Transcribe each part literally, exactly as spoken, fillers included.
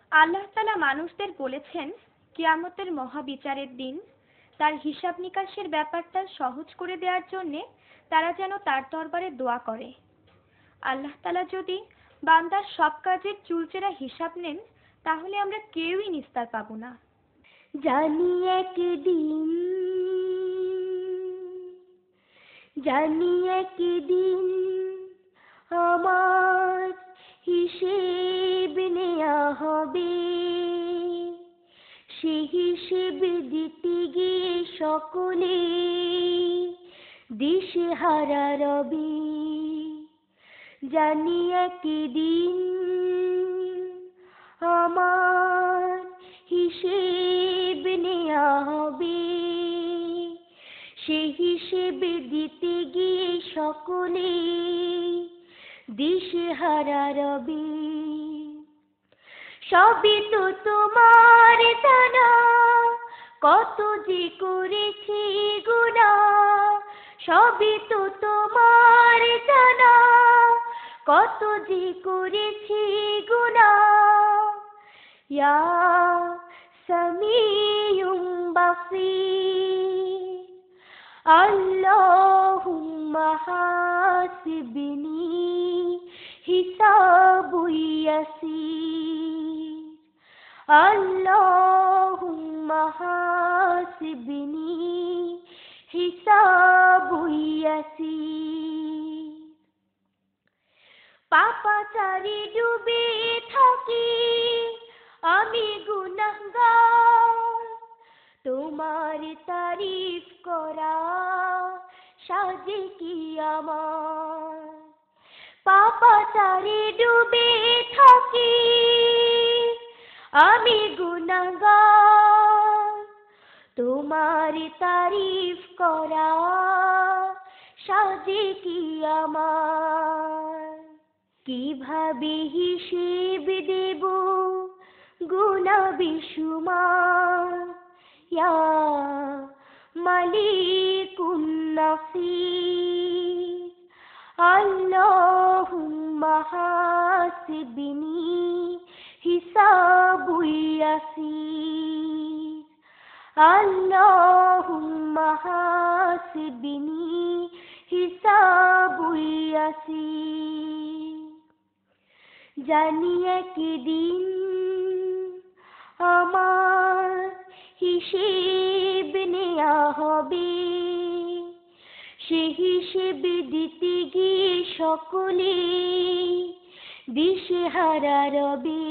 আল্লাহ তাআলা মানুষদের বলেছেন কিয়ামতের মহাবিচারের দিন তার হিসাব নিকাশের ব্যাপারটা সহজ করে দেওয়ার জন্যে তারা যেন তার দরবারে দোয়া করে। আল্লাহ তাআলা যদি বান্দার সব কাজের চুলচেরা হিসাব নেন তাহলে আমরা কেউই নিস্তার পাবো না। জানি একদিন জানি একদিন আমার হিসেব নেয়া হবে, সে হিসেব দিতে গিয়ে সকলে দিশেহারা রবে। জানি একদিন আমার হিসেব নেয়া হবে, সে হিসেব দিতে গিয়ে সকলে দিশেহারা রবে। সবই তো তোমার জানা, কত যে করেছি গুনাহ, সবই তো তোমার জানা, কত যে করেছি গুনাহ। ইয়া সামিউম বাসীর আল্লাহুম্মা হাসিবনি হিসাবু ইয়াসীর, আল্লাহুম্মা হাসিবনি হিসাবু ইয়াসীর। পাপাচারে ডুবে থাকি আমি গুনাহগার, তোমার তারিফ করা সাজে কি আমার। পাপাচারে ডুবে থাকি আমি গুনাহগার, তোমার তারিফ করা সাজে কি আমার। কিভাবে হিসেব দেব গুনাহ বেশুমার, ইয়া মালিকুন নাসির, আল্লাহুম্মা হাসিবনি হিসাবু ইয়াসীর, আল্লাহুম্মা হাসিবনি হিসাবু ইয়াসীর। জানি একদিন আমার হিসেব নেয়া হবে, সে হিসেব দিতে গিয়ে সকলে দিশেহারা রবে।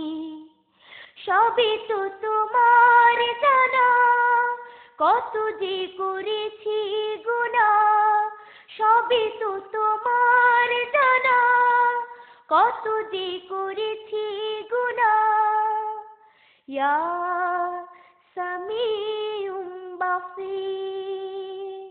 সবই তো তোমার জানা, কত যে করেছি গুনাহ, সবই তো তোমার জানা, কত যে করেছি গুনাহ। ইয়া সামিউম বাসীর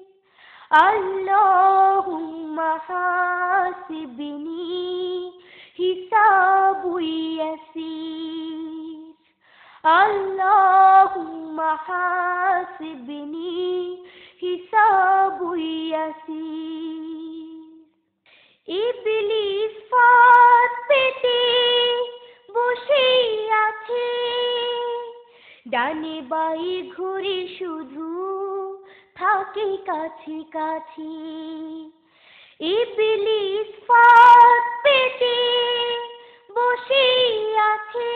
আল্লাহুম্মা হাসিবনি হিসাবু ইয়াসীর, আল্লাহুম্মা হাসিবনি হিসাবু ইয়াসীর। ইবলিস ফাঁদ পেতে বসে আছে, ডানে বায়ে ঘুরে শুধু থাকে কাছে কাছে। ইবলিস ফাঁদ পেতে বসে আছে,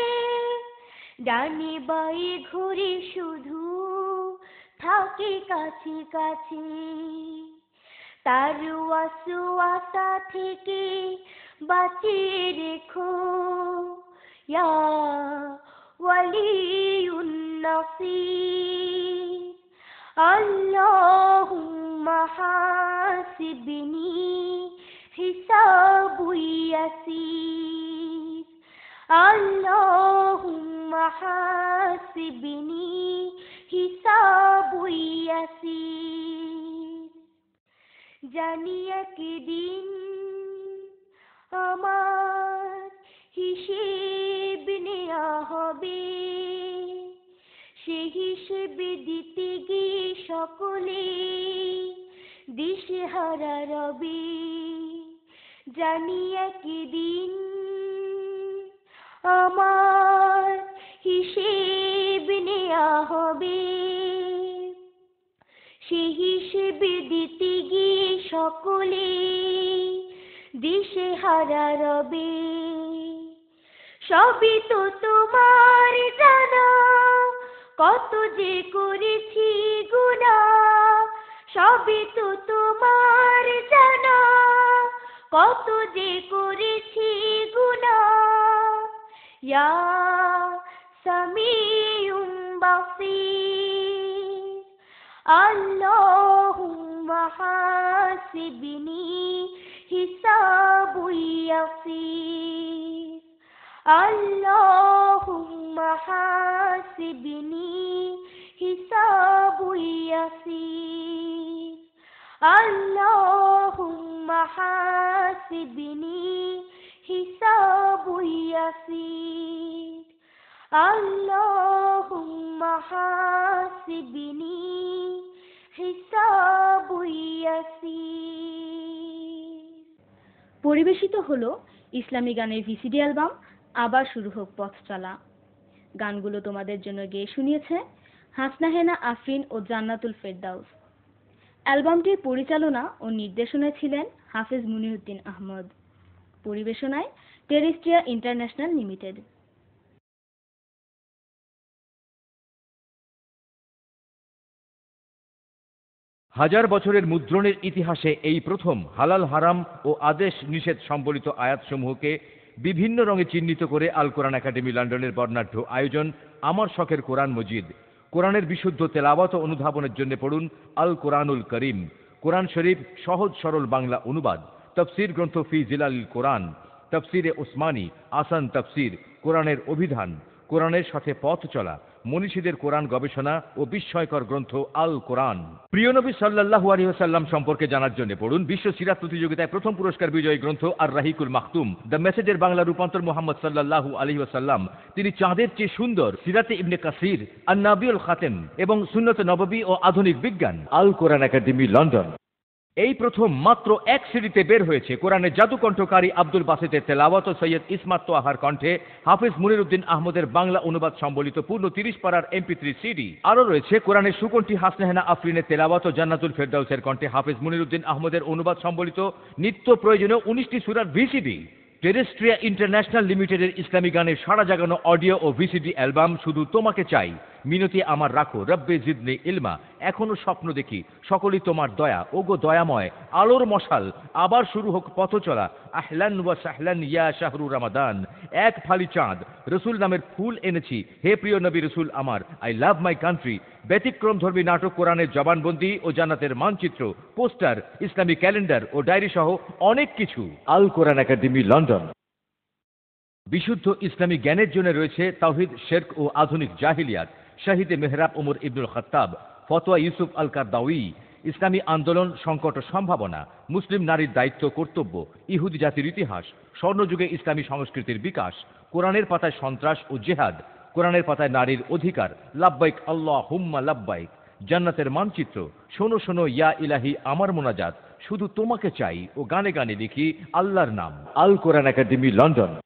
ডানে বায়ে ঘুরে শুধু থাকে কাছে কাছে। তার ওয়াসওয়াসা থেকে বাঁচিয়ে রেখো, ইয়া ওয়ালিউন নাসির, আল্লাহুম্মা হাসিবনি হিসাবু ইয়াসীর, আল্লাহুম্মা হাসিবনি হিসাবু ইয়াসীর। জানি একদিন আমার হিসেব নেয়া হবে, সে হিসেব দিতে গিয়ে সকলে দিশেহারা রবে। জানি একদিন আমার বিদিতে গিয়ে সকলে দিশে হারা রবে। সবই তো তোমার জানা, কত যে করেছি গুনাহ, সবই তো তোমার জানা, কত যে করেছি গুনাহ। ইয়া সামিউম বাসীর, আল্লাহুম্মা হাসিবনি হিসাবুন ইয়াসীর, আল্লাহুম্মা হাসিবনি হিসাবুন ইয়াসীর, আল্লাহুম্মা হাসিবনি হিসাবুন ইয়াসীর, আল্লাহুম্মা হাসিবনি হিসাবুন ইয়াসীর। পরিবেশিত হলো ইসলামী গানের ভিসিডি অ্যালবাম আবার শুরু হোক পথ চলা। গানগুলো তোমাদের জন্য গেয়ে শুনিয়েছে হাসনা হেনা আফরিন ও জান্নাতুল ফেরদাউস। অ্যালবামটির পরিচালনা ও নির্দেশনায় ছিলেন হাফেজ মুনিরউদ্দিন আহমদ। পরিবেশনায় টেরেস্ট্রিয়া ইন্টারন্যাশনাল লিমিটেড। হাজার বছরের মুদ্রণের ইতিহাসে এই প্রথম হালাল হারাম ও আদেশ নিষেধ সম্বলিত আয়াতসমূহকে বিভিন্ন রঙে চিহ্নিত করে আল কোরআন একাডেমি লন্ডনের বর্ণাঢ্য আয়োজন আমার শখের কোরআন মজিদ। কোরআনের বিশুদ্ধ তেলাওয়াত ও অনুধাবনের জন্য পড়ুন আল কোরআনুল করিম, কোরআন শরীফ সহজ সরল বাংলা অনুবাদ, তফসির গ্রন্থ ফি জিলালিল কোরআন, তফসিরে ওসমানী, আসান তফসির, কোরআনের অভিধান, কোরআনের সাথে পথ চলা, মনীষীদের কোরআন গবেষণা ও বিস্ময়কর গ্রন্থ আল কোরআন। প্রিয় নবী সাল্লাল্লাহু আলাইহি ওয়াসাল্লাম সম্পর্কে জানার জন্য পড়ুন বিশ্ব সিরাত প্রতিযোগিতায় প্রথম পুরস্কার বিজয়ী গ্রন্থ আর রাহিকুল মাখতুম, দ্য মেসেজের বাংলা রূপান্তর মুহাম্মদ সাল্লাল্লাহু আলাইহি ওয়াসাল্লাম, তিনি চাঁদের চেয়ে সুন্দর, সিরাতে ইবনে কাসির, আর নাবিউল খাতেম এবং সুন্নত নববী ও আধুনিক বিজ্ঞান। Al Quran Academy London. এই প্রথম মাত্র এক সিডিতে বের হয়েছে কোরআনের জাদুকণ্ঠকারী আব্দুল বাসিতের তেলাওয়াত ও সৈয়দ ইসমাত তোয়াহার কণ্ঠে হাফিজ মুনিরউদ্দিন আহমদের বাংলা অনুবাদ সম্বলিত পূর্ণ তিরিশ পারার এমপি থ্রি সিডি। আরও রয়েছে কোরআনের সুকণ্ঠী হাসনা হেনা আফরিনের তেলাওয়াত ও জান্নাতুল ফেরদাউসের কণ্ঠে হাফিজ মুনিরউদ্দিন আহমদের অনুবাদ সম্বলিত নিত্য প্রয়োজনীয় উনিশটি সূরার ভিসিডি। টেরেস্ট্রিয়া ইন্টারন্যাশনাল লিমিটেডের ইসলামী গানের সারা জাগানো অডিও ও ভিসিডি অ্যালবাম শুধু তোমাকে চাই, মিনতি আমার রাখো, রব্বে জিদনি ইলমা, এখনো স্বপ্ন দেখি, সকলই তোমার দয়া, ওগো দয়াময়, আলোর মশাল, আবার শুরু হোক পথ চলা, আহলান ওয়া সাহলান ইয়া শাহরু রমাদান, এক ফালি চাঁদ, রসুল নামের ফুল এনেছি, হে প্রিয় নবী রসুল আমার, আই লাভ মাই কান্ট্রি, ব্যতিক্রম ধর্মী নাটক কোরআনের জবানবন্দি ও জান্নাতের মানচিত্র, পোস্টার, ইসলামী ক্যালেন্ডার ও ডায়েরি সহ অনেক কিছু। Al Quran Academy London. বিশুদ্ধ ইসলামী জ্ঞানের জন্য রয়েছে তাওহীদ, শিরক ও আধুনিক জাহিলিয়াত, শাহিদে মেহরাব ওমর ইবনুল খাত্তাব, ফতোয়া ইউসুফ আল কারদাউই, ইসলামী আন্দোলন, সংকট ও সম্ভাবনা, মুসলিম নারীর দায়িত্ব কর্তব্য, ইহুদি জাতির ইতিহাস, স্বর্ণযুগে ইসলামী সংস্কৃতির বিকাশ, কোরআনের পাতায় সন্ত্রাস ও জেহাদ, কোরআনের পাতায় নারীর অধিকার, লাব্বাইক আল্লাহুম্মা লাব্বাইক, জান্নাতের মানচিত্র, শোনো শোনো ইয়া ইলাহি আমার মোনাজাত, শুধু তোমাকে চাই ও গানে গানে লিখি আল্লাহর নাম। Al Quran Academy London.